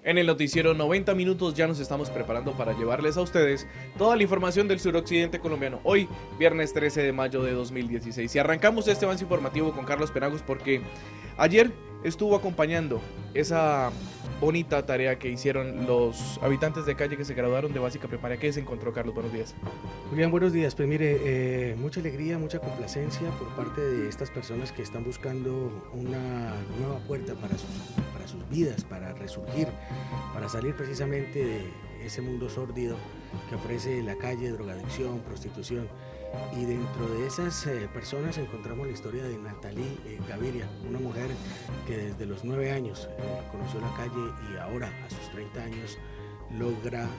En el noticiero 90 minutos ya nos estamos preparando para llevarles a ustedes toda la información del suroccidente colombiano. Hoy, viernes 13 de mayo de 2016. Y arrancamos este avance informativo con Carlos Penagos porque ayer estuvo acompañando esa bonita tarea que hicieron los habitantes de calle que se graduaron de básica primaria. ¿Qué se encontró, Carlos? Buenos días. Julián, buenos días. Pues mire, mucha alegría, mucha complacencia por parte de estas personas que están buscando una nueva puerta para sus vidas, para resurgir, para salir precisamente de ese mundo sórdido que ofrece la calle, drogadicción, prostitución. Y dentro de esas personas encontramos la historia de Natalie Gaviria, una mujer que desde los 9 años conoció la calle y ahora a sus 30 años logra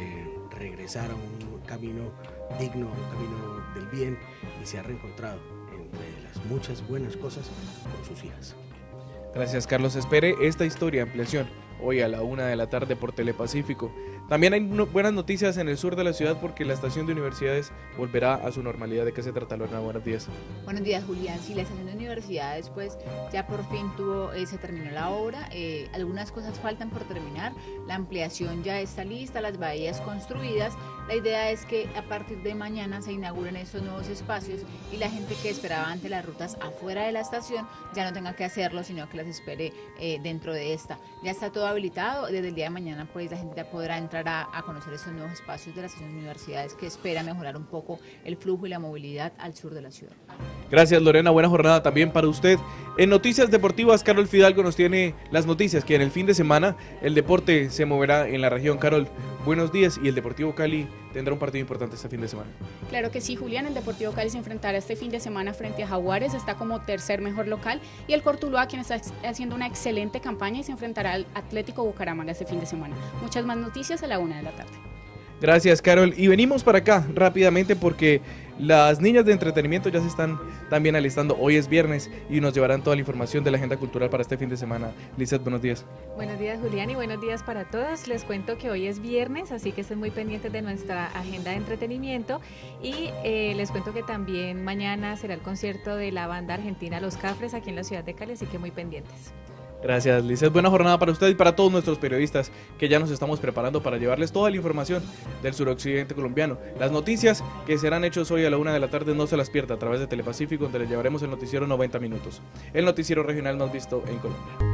regresar a un camino digno, un camino del bien, y se ha reencontrado entre las muchas buenas cosas con sus hijas. Gracias, Carlos. Espere esta historia, ampliación, hoy a la 1 de la tarde por Telepacífico. También hay buenas noticias en el sur de la ciudad porque la estación de universidades volverá a su normalidad. ¿De qué se trata, Lorena? Buenos días. Buenos días, Julián. Sí, la estación de universidades pues ya por fin se terminó la obra. Algunas cosas faltan por terminar. La ampliación ya está lista, las bahías construidas. La idea es que a partir de mañana se inauguren estos nuevos espacios y la gente que esperaba ante las rutas afuera de la estación ya no tenga que hacerlo, sino que las espere dentro de esta. Ya está todo habilitado. Desde el día de mañana pues la gente ya podrá entrar a conocer esos nuevos espacios de las universidades que espera mejorar un poco el flujo y la movilidad al sur de la ciudad. Gracias, Lorena, buena jornada también para usted. En Noticias Deportivas, Carol Fidalgo nos tiene las noticias que en el fin de semana el deporte se moverá en la región. Carol, buenos días. Y el Deportivo Cali tendrá un partido importante este fin de semana. Claro que sí, Julián, el Deportivo Cali se enfrentará este fin de semana frente a Jaguares, está como tercer mejor local, y el Cortuluá, quien está haciendo una excelente campaña, y se enfrentará al Atlético Bucaramanga este fin de semana. Muchas más noticias a la 1 de la tarde. Gracias, Carol. Y venimos para acá rápidamente porque las niñas de entretenimiento ya se están también alistando. Hoy es viernes y nos llevarán toda la información de la agenda cultural para este fin de semana. Lizeth, buenos días. Buenos días, Julián, y buenos días para todos. Les cuento que hoy es viernes, así que estén muy pendientes de nuestra agenda de entretenimiento. Y les cuento que también mañana será el concierto de la banda argentina Los Cafres aquí en la ciudad de Cali, así que muy pendientes. Gracias, Lizeth. Buena jornada para usted y para todos nuestros periodistas que ya nos estamos preparando para llevarles toda la información del suroccidente colombiano. Las noticias que serán hechos hoy a la 1 de la tarde no se las pierda a través de Telepacífico, donde les llevaremos el noticiero 90 minutos. El noticiero regional más visto en Colombia.